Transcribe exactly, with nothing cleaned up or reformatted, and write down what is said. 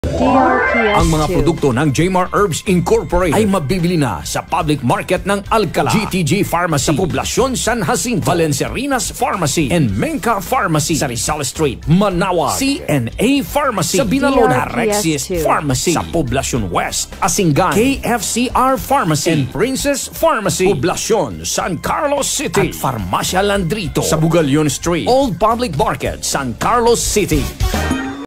D R P S Ang mga two. produkto ng J M A R Herbs Incorporated ay mabibili na sa public market ng Alcala, G T G Pharmacy, sa Poblacion San Jacinto, Valenciarinas Pharmacy, and Menca Pharmacy sa Rizal Street, Manawag, C N A Pharmacy, sa Binalona, D R P S Rexis two. Pharmacy, sa Poblacion West, Asingan, K F C R Pharmacy, and Princess Pharmacy, Poblacion San Carlos City, at Farmacia Landrito sa Bugalyon Street, Old Public Market, San Carlos City.